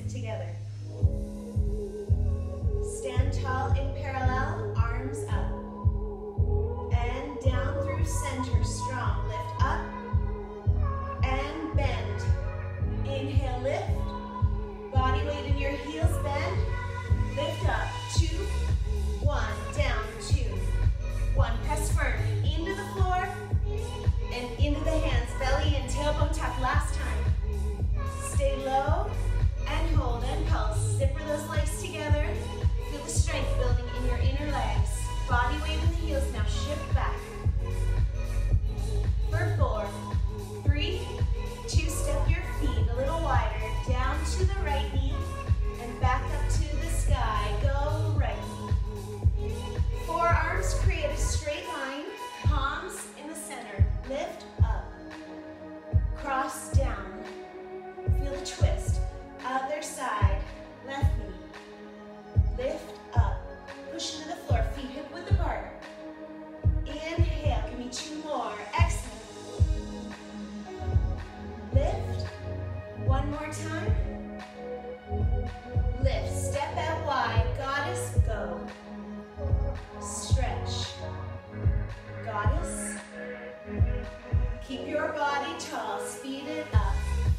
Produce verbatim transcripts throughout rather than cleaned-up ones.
sit together. Stand tall in parallel, arms up. And down through center, strong. Lift up and bend. Inhale, lift. Body weight in your heels, bend. Lift up, two, one, down, two, one. Press firm into the floor and into the hands. Belly in, tailbone tuck, last time. Stay low and hold and pulse. Zipper those legs together. Feel the strength building in your inner legs. Body weight in the heels now, shift back. For four, three, two, step your feet a little wider. Down to the right knee and back up to the sky. Go right knee. Forearms create a straight line. Palms in the center. Lift up. Cross down. Feel the twist. Other side. Left knee. Lift up. Push into the floor. Feet hip width apart. Inhale. Give me two more. Exhale. Lift. One more time. Lift. Step out wide. Goddess, go. Stretch. Goddess. Keep your body tall. Speed it up.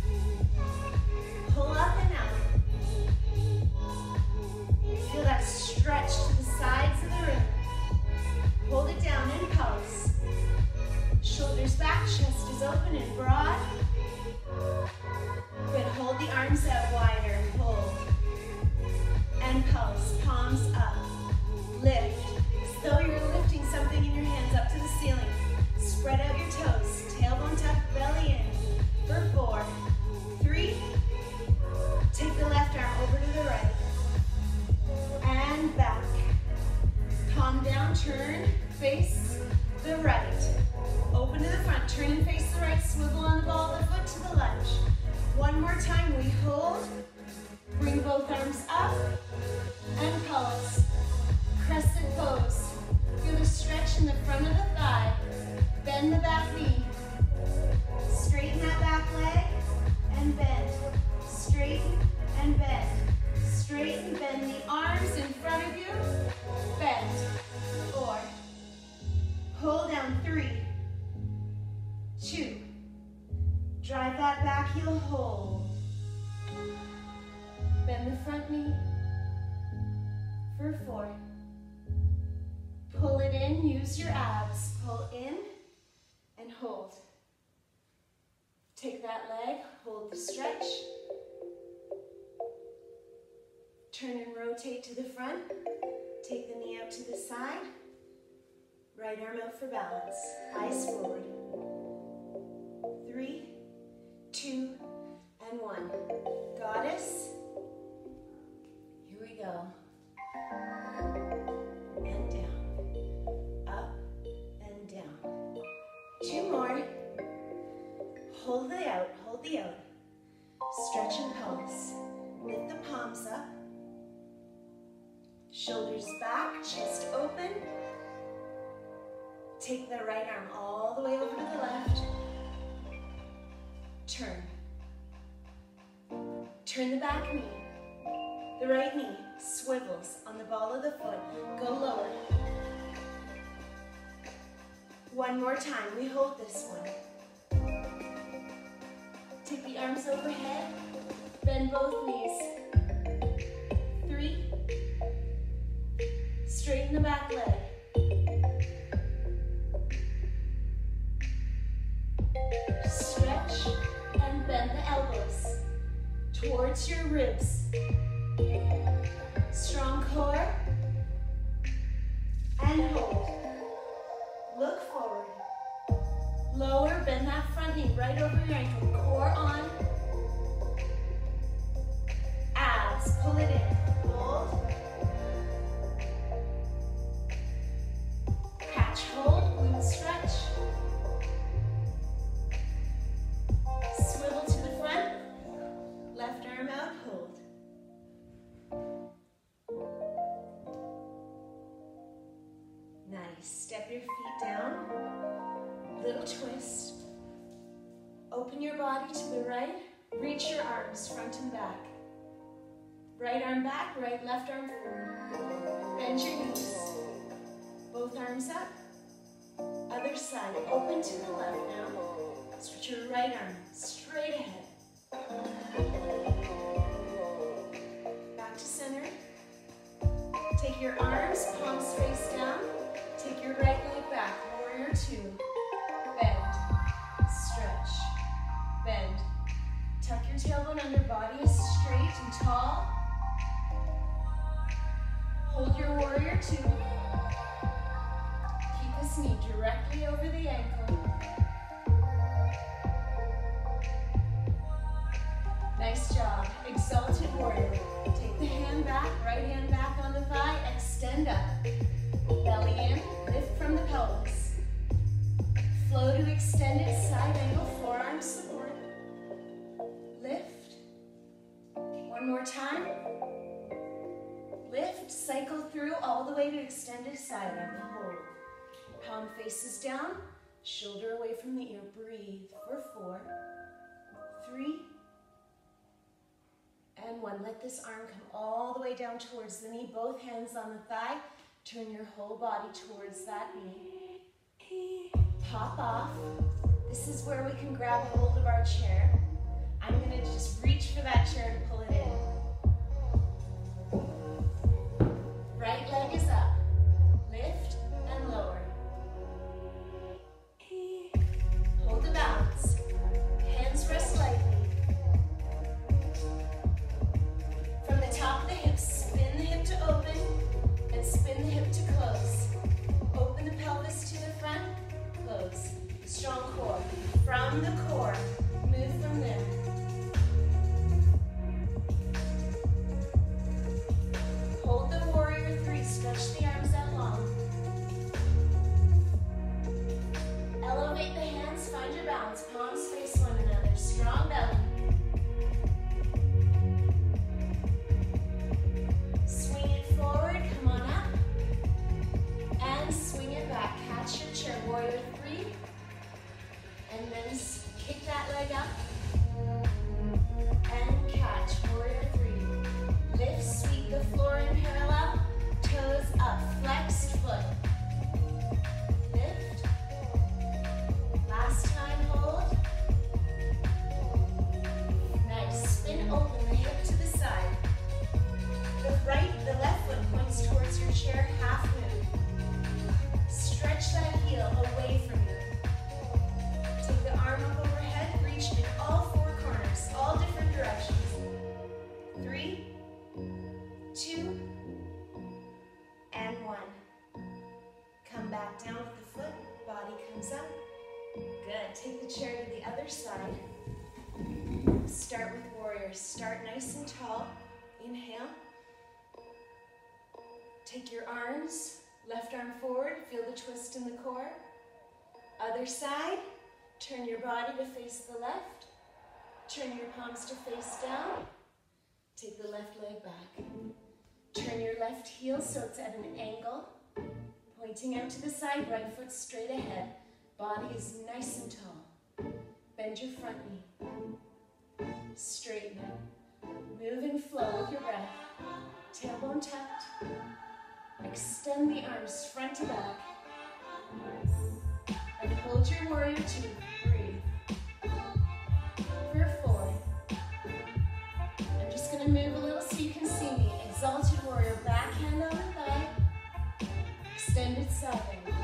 Pull up and out. Feel that stretch to the sides of the room. Hold it down and pulse. Shoulders back, chest is open and broad. Good, hold the arms out wider. Hold. And pulse, palms up. Lift, as though you're lifting something in your hands up to the ceiling. Spread out your toes, tailbone tuck, belly in. For four, three, take the left arm over to the right. And back. Palm down, turn, face the right. Open to the front, turn and face the right. Swivel on the ball of the foot to the lunge. One more time, we hold. Bring both arms up and pulse. Crescent pose. Feel the stretch in the front of the thigh. Bend the back knee. Straighten that back leg and bend. Straighten and bend. Straighten, bend the arms in front of you. Bend. Four. Pull down. Three. Two. Drive that back heel, hold. Bend the front knee. For four. Pull it in, use your abs. Pull in and hold. Take that leg, hold the stretch. Turn and rotate to the front. Take the knee out to the side. Right arm out for balance. Eyes forward. Three, two, and one. Goddess. Here we go. And down. Up and down. Two more. Hold the out, hold the out. Stretch and pulse. Lift the palms up. Shoulders back, chest open. Take the right arm all the way over to the left. Turn. Turn the back knee. The right knee swivels on the ball of the foot. Go lower. One more time. We hold this one. Take the arms overhead. Bend both knees. Three. Straighten the back leg. Stretch and bend the elbows towards your ribs. Strong core. And hold. Look forward. Lower, bend that front knee right over your ankle. Core on. Abs, pull it in. Hold. Catch, hold, glute stretch. Swivel to the front. Left arm out, hold. Nice. Step your feet down. Little twist. Open your body to the right. Reach your arms front and back. Right arm back, right, left arm forward. Bend your knees. Both arms up. Other side, open to the left now. Stretch your right arm straight ahead. Back to center. Take your arms, palms face down. Take your right leg back, warrior two. Bend, stretch, bend. Tuck your tailbone under, body is straight and tall. Hold your warrior two. Keep this knee directly over the ankle. Nice job. Exalted warrior. Take the hand back, right hand back on the thigh, extend up. Belly in, lift from the pelvis. Flow to extended side angle, forearm support. Lift. One more time. Lift, cycle through all the way to extended side angle. Hold. Palm faces down, shoulder away from the ear. Breathe for four, three, and one. Let this arm come all the way down towards the knee, both hands on the thigh. Turn your whole body towards that knee. Pop off. This is where we can grab hold of our chair. I'm going to just reach for that chair and pull it in. Right leg is up. Lift and lower. Hold the balance. Hands rest lightly. From the top of the hips, spin the hip to open and spin the hip to close. Open the pelvis to the front, close. Strong core. From the core, move from there. Hold the warrior three, stretch the arms out long. Elevate the hands, find your balance. Palms face one another, strong belly. Swing it forward, come on up. And swing it back, catch your chair, warrior three. And then kick that leg up. And catch, warrior three. Lift, sweep the floor in parallel. Toes up, flexed foot. Lift. Last time, hold. Nice, spin open the hip to the side. The right, the left foot points towards your chair, half move. Stretch that heel away from you. Take the arm up overhead, reach in all four corners, all different directions. Three, two, and one. Come back down with the foot, body comes up. Good, take the chair to the other side. Start with warrior, start nice and tall. Inhale. Take your arms, left arm forward, feel the twist in the core. Other side, turn your body to face the left. Turn your palms to face down. Take the left leg back. Turn your left heel so it's at an angle. Pointing out to the side, right foot straight ahead. Body is nice and tall. Bend your front knee. Straighten it. Move and flow with your breath. Tailbone tucked. Extend the arms front to back. And hold your warrior two. Breathe. For four. I'm just going to move a little so you can see me. Exalted warrior, back hand on the thigh. Extended side angle.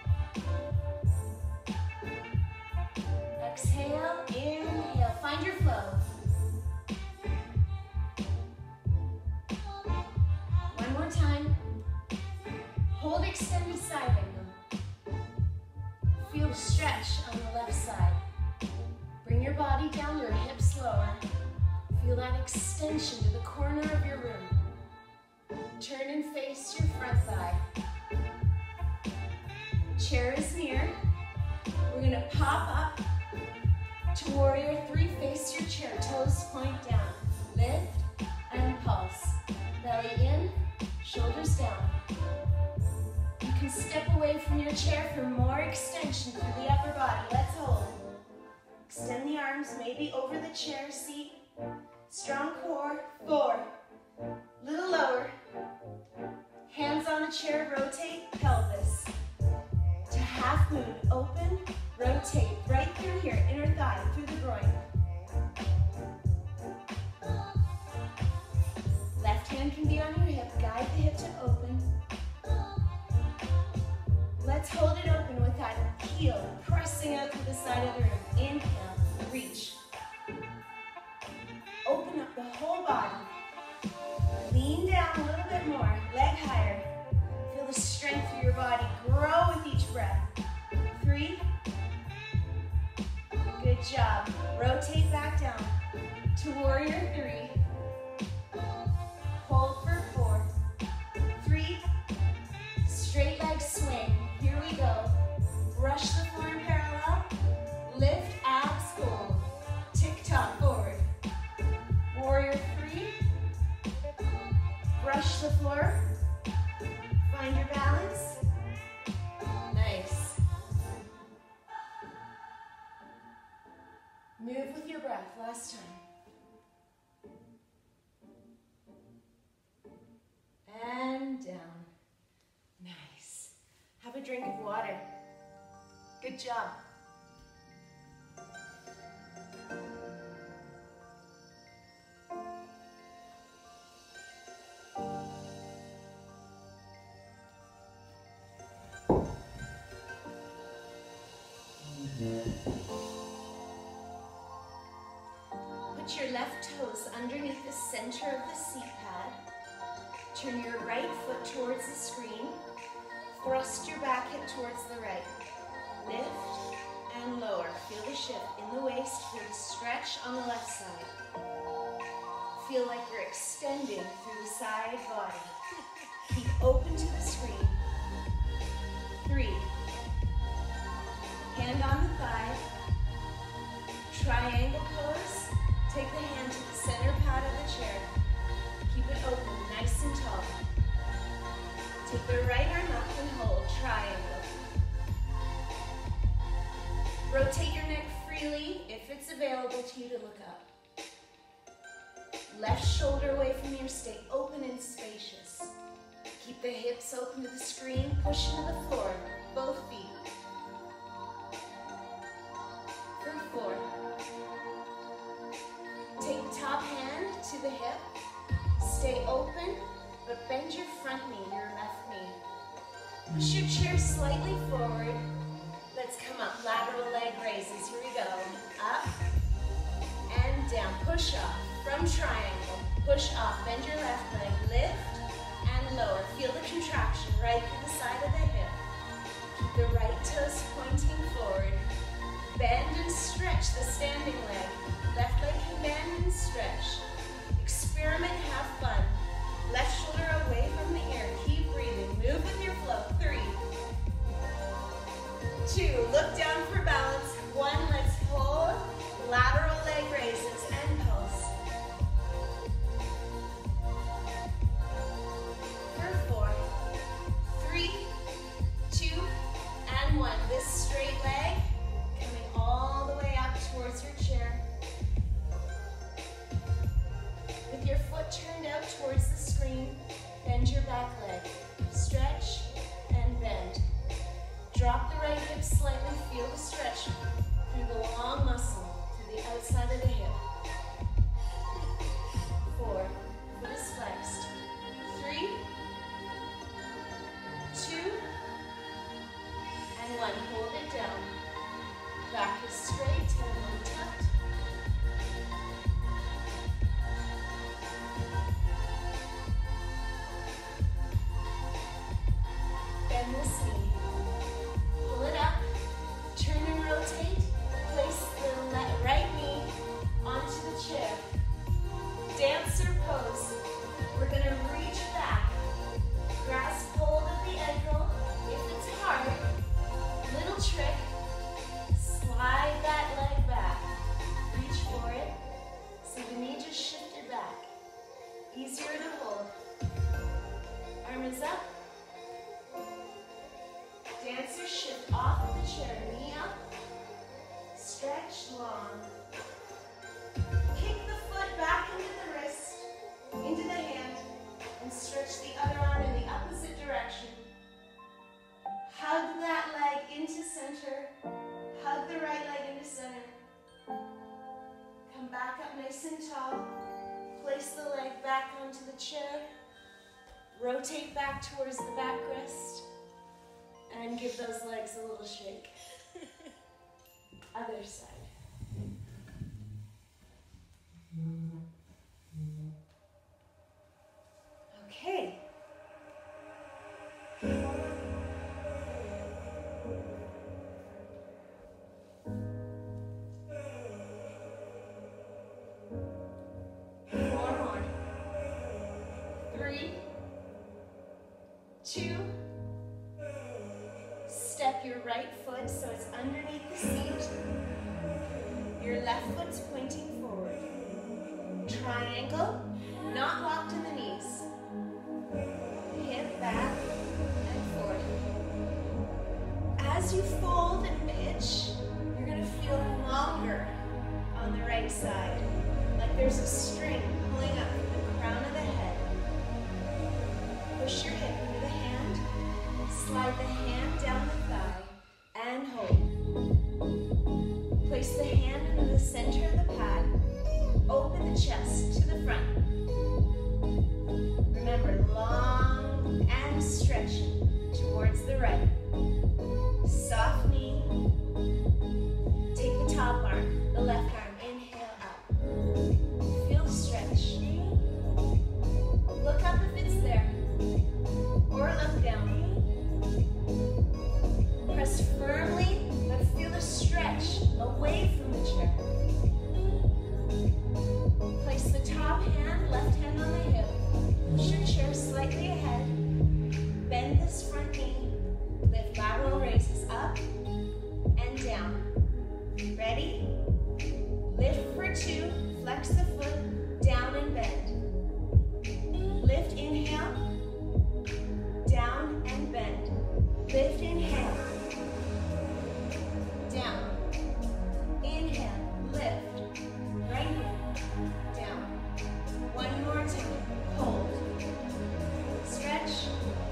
Exhale, inhale. Find your flow. One more time. Hold extended side angle. Feel the stretch on the left side. Bring your body down, your hips lower. Feel that extension to the corner of your room. Turn and face your front thigh. Chair is near. We're gonna pop up to warrior three, face your chair, toes point down. Lift and pulse. Belly in, shoulders down. You can step away from your chair for more extension through the upper body. Let's hold. Extend the arms, maybe over the chair seat. Strong core. Four, Little lower. Hands on the chair, rotate pelvis. To half moon, open, rotate right through here, inner thigh, through the groin. Left hand can be on your hip, guide the hip to open. Let's hold it open with that heel pressing out to the side of the room. Inhale, reach. Open up the whole body. Lean down a little bit more, leg higher. Feel the strength through your body grow with each breath. Three. Good job. Rotate back down to warrior three. Hold for four. Three. Straight leg swing. Here we go. Brush the floor in parallel. Lift, abs, hold. Tick-tock forward. Warrior three. Brush the floor. Find your balance. Nice. Move with your breath. Last time. And down. Nice. Have a drink of water. Good job. Put your left toes underneath the center of the seat pad. Turn your right foot towards the screen. Thrust your back hip towards the right. Lift and lower. Feel the shift in the waist. Feel the stretch on the left side. Feel like you're extending through the side body. Keep open to the screen. Three. Hand on the thigh. Triangle pose. Take the hand to the center pad of the chair. Keep it open, nice and tall. Take the right arm up and hold, triangle. Rotate your neck freely if it's available to you to look up. Left shoulder away from here, stay open and spacious. Keep the hips open to the screen, push into the floor, both feet. For four. Take the top hand to the hip. Stay open, but bend your front knee, your left knee. Push your chair slightly forward. Let's come up, lateral leg raises. Here we go. Up and down. Push off from triangle. Push off, bend your left leg. Lift and lower. Feel the contraction right through the side of the hip. Keep the right toes pointing forward. Bend and stretch the standing leg. Left leg can bend and stretch. Experiment, have fun. Left shoulder away from the ear. Keep breathing. Move with your flow. Three. Two. Look down for balance. One. Let's hold. Lateral leg raises and pulse. For four. Three. Two. And one. This straight leg coming all the way up towards your chair. With your foot turned out towards the screen, bend your back leg. Stretch and bend. Drop the right hip slightly, feel the stretch through the long muscle, through the outside of the hip. Four, foot is flexed. Three, two, and one. Hold it down. Back is straight, and tucked. Bend this knee. Pull it up. Turn and rotate. Place the left, right knee onto the chair. Dancer pose. We're going to reach back. Grasp hold of the ankle. If it's hard, little trick. Slide that leg back. Reach for it. So the knee just shifted back. Easier to hold. Arm is up. Dancer shift off of the chair, knee up, stretch long. Kick the foot back into the wrist, into the hand. tall. Place the leg back onto the chair. Rotate back towards the backrest. And give those legs a little shake. Other side. Okay. Four more. Three, two, step your right foot so it's underneath the seat. Your left foot's pointing forward. Triangle, not locked in the knees. Hip back and forth. As you fold and pitch, you're going to feel longer on the right side, like there's a string pulling up from the crown of the head. Push your hip into the hand, slide the hand down the thigh, and hold. Place the hand into the center of the pad, open the chest to the front. Remember, long and stretching towards the right. Soft knee. Take the top arm, the left arm, inhale up. Feel the stretch. Look up if it's there, or look down. Press firmly, but feel the stretch away from the chair. Place the top hand, left hand on the hip. Push your chair slightly ahead. Bend this front knee. Lift lateral raises up and down. Ready? Lift for two. Flex the foot. Down and bend. Lift, inhale. Down and bend. Lift, inhale. Down. Inhale. Lift. Right here. Down. One more time. Hold. Stretch.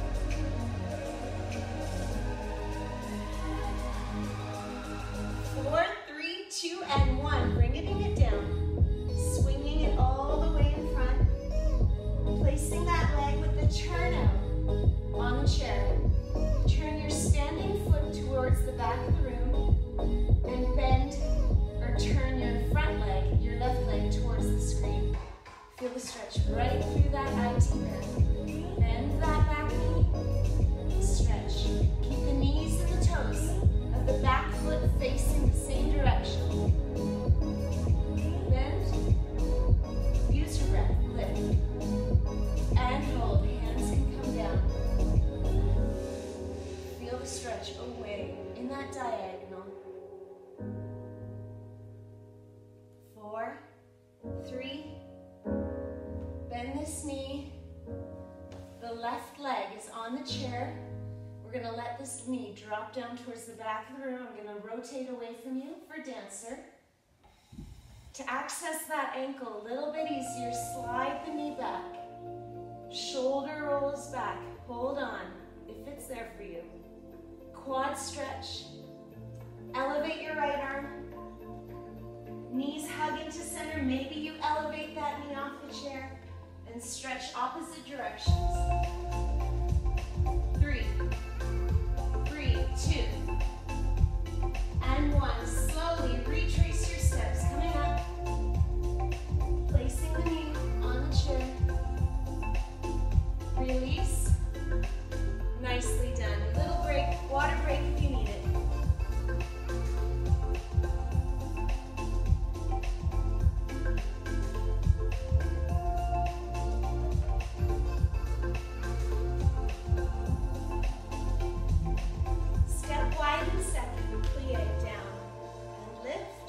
Four, three, two, and one. Bringing it down. Swinging it all the way in front. Placing that leg with the turnout on the chair. Turn your standing foot towards the back of the room and bend, or turn your front leg, your left leg, towards the screen. Feel the stretch right through that I T bend. Bend that back knee. Stretch. Keep the knees and the toes of the back foot facing the same direction. Bend. Use your breath. Lift. And hold. Hands can come down. Feel the stretch away in that diagonal. Four, three, bend this knee. The left leg is on the chair. We're gonna let this knee drop down towards the back of the room. I'm gonna rotate away from you for dancer. To access that ankle a little bit easier, slide the knee back. Shoulder rolls back. Hold on, if it's there for you. Quad stretch. Elevate your right arm. Knees hug into center. Maybe you elevate that knee off the chair and stretch opposite directions. Three, three, two, and one. Slowly retrace your steps. Coming up. Placing the knee on the chair. Release. Nicely done. A little break, water break if you need it. Step wide in second, plie down and lift.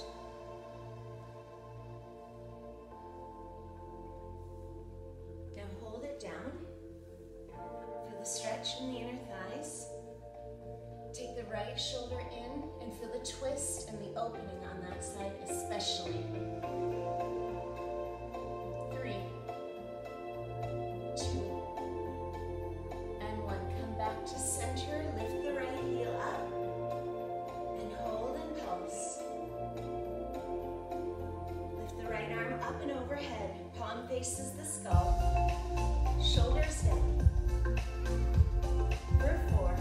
Now hold it down. Feel the stretch in the inner thighs. Take the right shoulder in and feel the twist and the opening on that side especially. Three, two, and one. Come back to center, lift the right heel up, and hold and pulse. Lift the right arm up and overhead. faces the skull. Shoulders down. For four.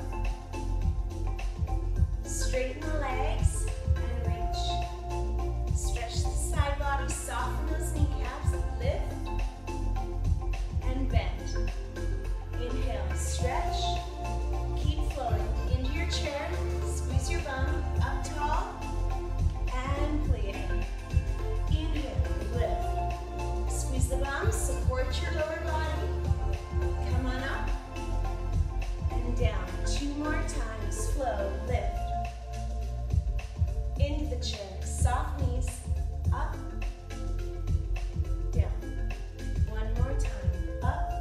Straighten the legs and reach. Stretch the side body, soften those kneecaps, lift and bend. Inhale, stretch, keep flowing into your chair, squeeze your bum, up tall, and plie. Inhale, lift. Squeeze the bum, support your lower body. Come on up and down. Two more times, flow, lift. Into the chair, soft knees, up, down. One more time, up,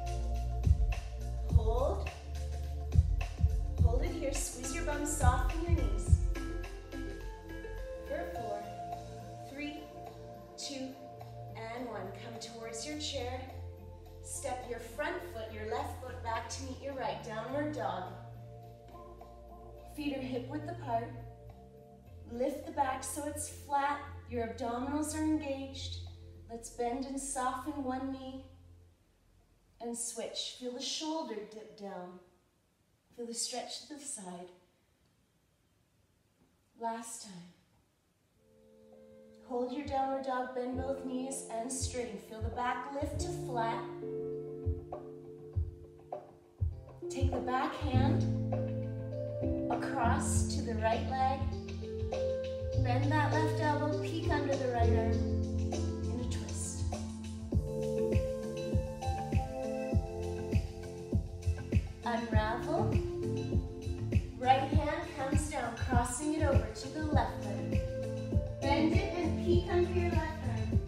hold, hold it here, squeeze your bum, soften your knees. For four, three, two, and one. Come towards your chair, step your front foot, your left foot back to meet your right, downward dog. Feet are hip width apart. Lift the back so it's flat, your abdominals are engaged. Let's bend and soften one knee and switch. Feel the shoulder dip down. Feel the stretch to the side. Last time. Hold your downward dog, bend both knees and straighten. Feel the back lift to flat. Take the back hand across to the right leg. Bend that left elbow, peek under the right arm in a twist. Unravel. Right hand comes down, crossing it over to the left leg. Bend it and peek under your left arm.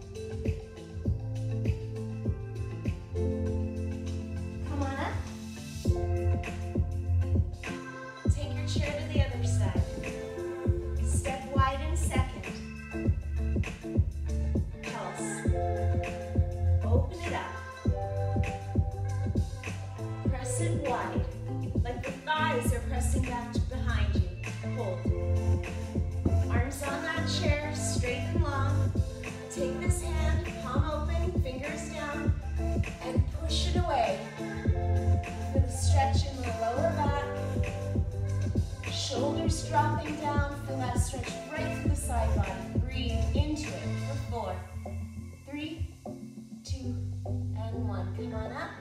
Come on up. Take your chair to the other side. Step wide in second. Pulse. Open it up. Press it wide, like the thighs are pressing back behind you. Hold. Arms on that chair, straight and long. Take this hand, palm open, fingers down, and push it away. Feel the stretch in the lower back. Shoulders dropping down, feel that stretch right through the side body. Breathe into it for four, three, two, and one. Come on up.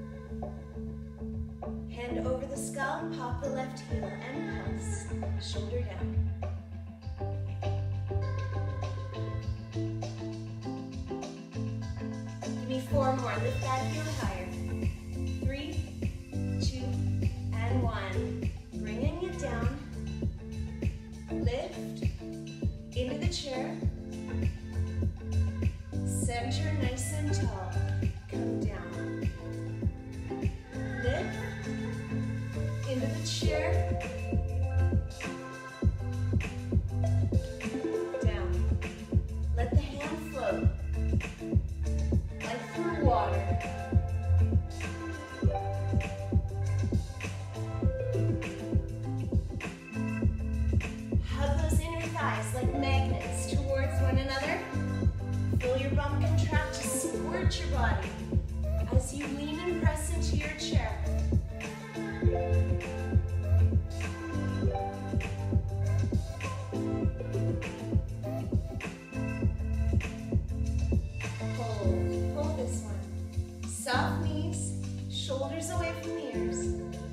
Hand over the skull, pop the left heel and pulse. Shoulder down. Give me four more. Lift that heel higher. Three, two, and one. Bringing it down. Lift into the chair. Center nice and tall. Come down. Lift into the chair. Down. Let the hand float like through water. Like magnets towards one another. Feel your bum contract to support your body as you lean and press into your chair. Hold, hold this one. Soft knees, shoulders away from the ears.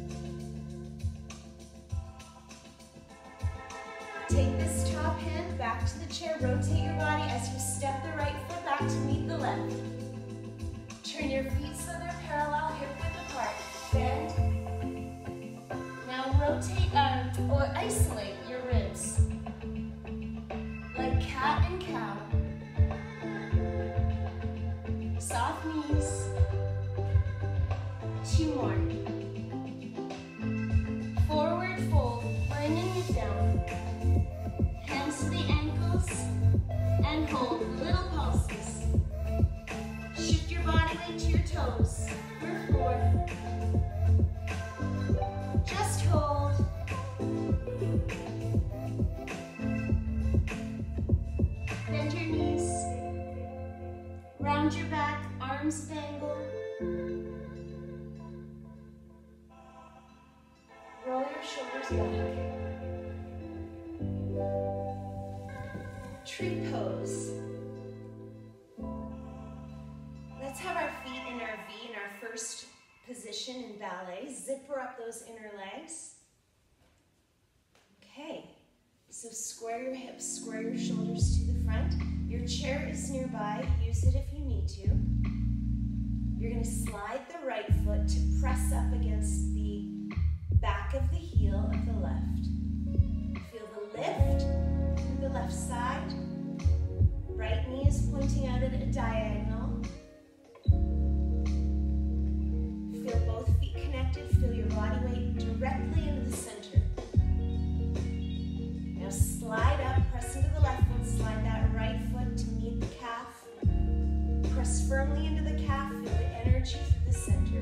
Take this top hand back to the chair, rotate your body as you step the right foot back to meet the left. Turn your feet so they're parallel, hip width apart. Bend. Now rotate um, or isolate your ribs. Like cat and cow. Soft knees. Two more. Forward fold, bringing it down. Hands to the ankles, and hold little pulses. Shift your body weight to your toes. For four. Just hold. Bend your knees. Round your back, arms Roll your shoulders back. Tree pose. Let's have our feet in our V in our first position in ballet. Zipper up those inner legs. Okay, so square your hips, square your shoulders to the front. Your chair is nearby. Use it if you need to. You're going to slide the right foot to press up against the back of the heel of the left. Feel the lift through the left side. Right knee is pointing out at a diagonal. Feel both feet connected. Feel your body weight directly into the center. Now slide up, press into the left foot, slide that right foot to meet the calf. Press firmly into the calf, feel the energy through the center.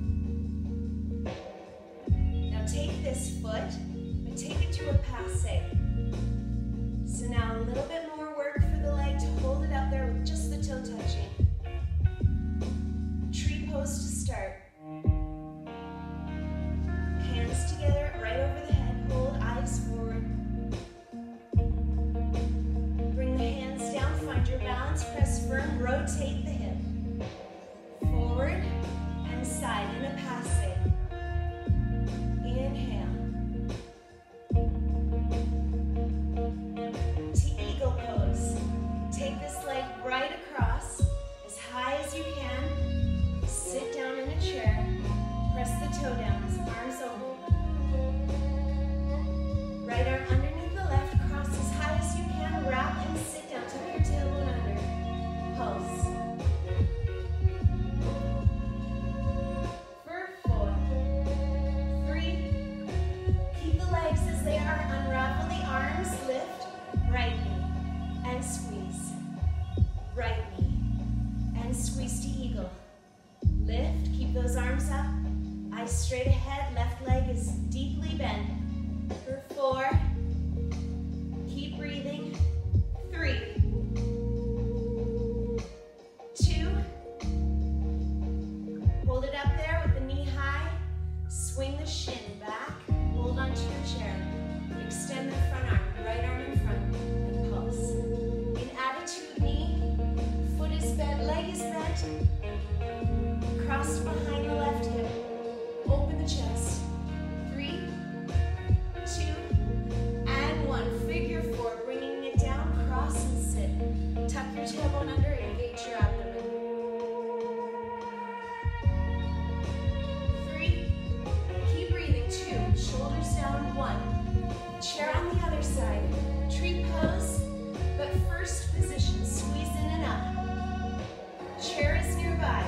Now take this foot, but take it to a passe. So now a little bit more work for the leg to hold it up there with just the toe touching. Tree pose to start. Hands together, right over the head, hold eyes forward. Bring the hands down, find your balance, press firm, rotate the hip. Forward and side in a passe. Inhale. To eagle pose. Take this leg right across, as high as you can. Sit down in a chair. Press the toe down, arms open. Right arm underneath the left, cross as high as you can. Wrap and sit down. Tuck your tailbone under. Pulse. For four, three. Keep the legs as they are. Unravel the arms. Lift. Right knee and squeeze. Right knee and squeeze to eagle. Lift. Keep those arms up. Eyes straight ahead. Left leg is deeply bent. For four. Keep breathing. Three. Two. Hold it up there with the knee high. Swing the shin back. Hold onto your chair. Extend the front arm. Right arm in front. And pulse. In attitude knee. Foot is bent. Leg is bent. Crossed behind the left hip. Open the chest. Three, two, and one. Figure four, bringing it down, cross and sit. Tuck your tailbone under, engage your abdomen. Three, keep breathing. Two, shoulders down. One, chair on the other side. Tree pose, but first position, squeeze in and up. Chair is nearby.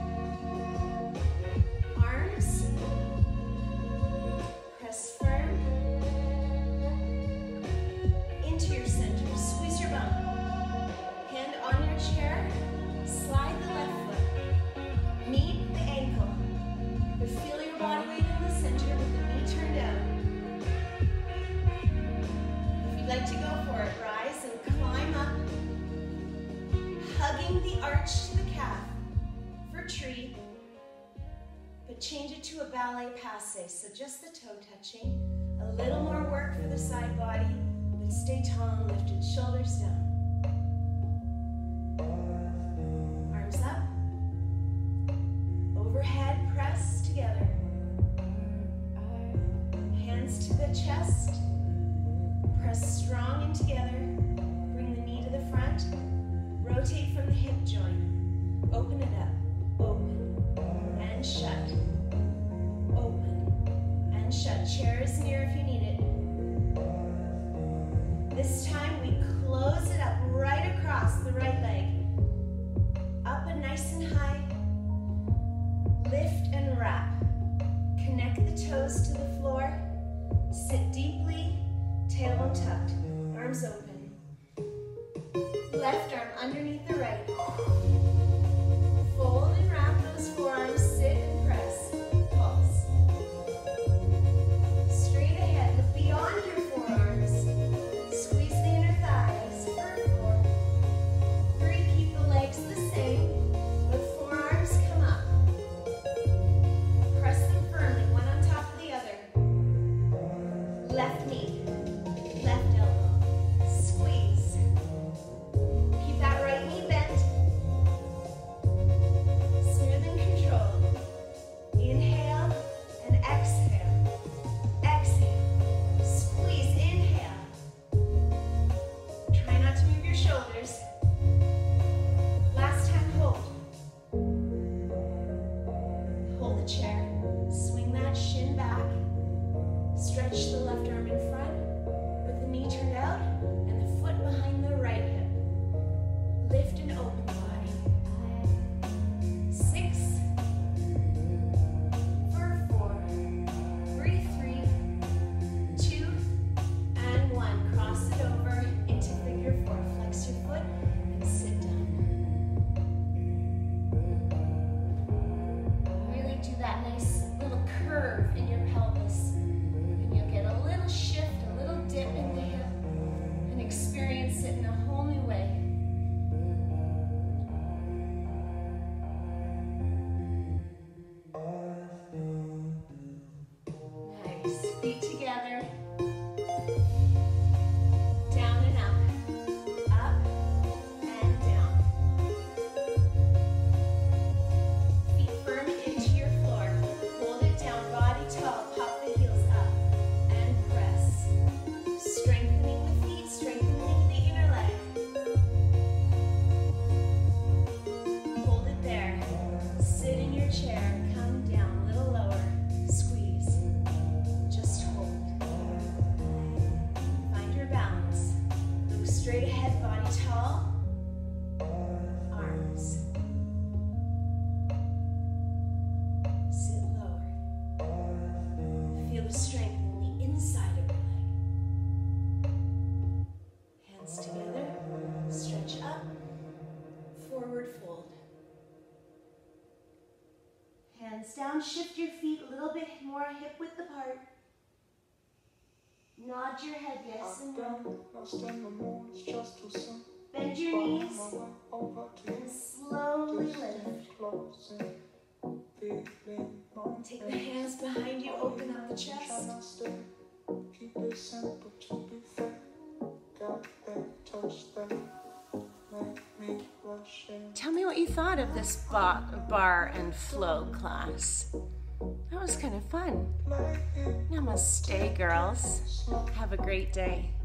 Press firm into your center. Squeeze your bum. Hand on your chair. Slide the left foot. Meet the ankle. But feel your body weight in the center with the knee turned out. If you'd like to go for it, rise and climb up. Hugging the arch to the calf for tree. But change it to a ballet passe, so just the toe touching. A little more work for the side body, but stay tall and lifted. Shoulders down. Arms up. Overhead press together. Hands to the chest. Press strong and together. Bring the knee to the front. Rotate from the hip joint. Open it up. Open. And shut. Open and shut. Chair is near if you need it. This time we close it up right across the right leg. Up and nice and high. Lift and wrap. Connect the toes to the floor. Sit deeply. Tailbone tucked. Arms open. Left arm underneath the right. Fold and wrap those forearms, sit and press. Pulse. Straight ahead, look beyond your forearms. Squeeze the inner thighs for four. Three, keep the legs the same, but forearms come up. Press them firmly, one on top of the other. Stretch the left arm in front with the knee turned out and the foot behind the right hip. Lift and open the body. Six, for four, breathe three, two, and one. Cross it over into figure four. Flex your foot and sit down. Really do that nice little curve in your pelvis. And you'll get a little shift, a little dip in the hip, and experience it in a whole new way. Nice. Feet together. Down and up. Up and down. Feet firm into your floor. Hold it down, body tall. Pop the heels up and press. Strengthening the feet, strengthening the inner leg. Hold it there. Sit in your chair. Come down a little lower. Squeeze. Just hold. Find your balance. Look straight ahead, body tall. Arms. Sit lower. Feel the strength in the inside of your leg. Hands together. Stretch up. Forward fold. Hands down. Shift your feet a little bit more hip width apart. Nod your head yes and no. Bend your knees and slowly lift. Take the hands behind you, open up the chest. Tell me what you thought of this bar and flow class. That was kind of fun. Namaste, girls. Have a great day.